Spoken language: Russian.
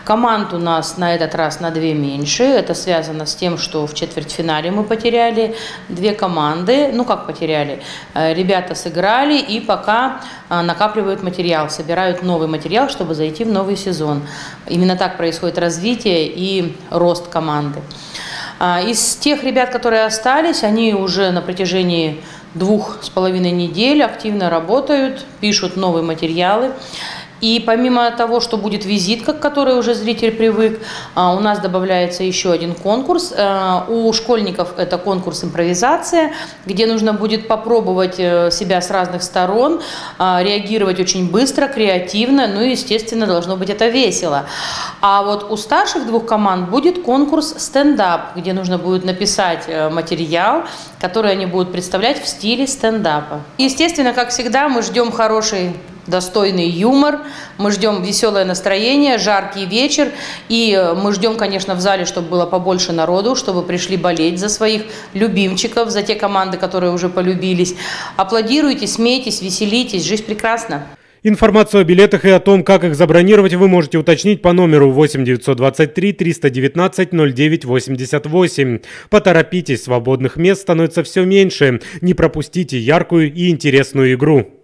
Команд у нас на этот раз на 2 меньше. Это связано с тем, что в четвертьфинале мы потеряли 2 команды. Ну как потеряли? Ребята сыграли и пока накапливают материал, собирают новый материал, чтобы зайти в новый сезон. Именно так происходит развитие и рост команды. Из тех ребят, которые остались, они уже на протяжении 2,5 недель активно работают, пишут новые материалы. И помимо того, что будет визитка, к которой уже зритель привык, у нас добавляется еще один конкурс. У школьников это конкурс импровизация, где нужно будет попробовать себя с разных сторон, реагировать очень быстро, креативно, ну и, естественно, должно быть это весело. А вот у старших 2 команд будет конкурс стендап, где нужно будет написать материал, который они будут представлять в стиле стендапа. Естественно, как всегда, мы ждем хороший, достойный юмор, мы ждем веселое настроение, жаркий вечер, и мы ждем, конечно, в зале, чтобы было побольше народу, чтобы пришли болеть за своих любимчиков, за те команды, которые уже полюбились. Аплодируйте, смейтесь, веселитесь, жизнь прекрасна. Информацию о билетах и о том, как их забронировать, вы можете уточнить по номеру 8 923 319 09 88. Поторопитесь, свободных мест становится все меньше. Не пропустите яркую и интересную игру.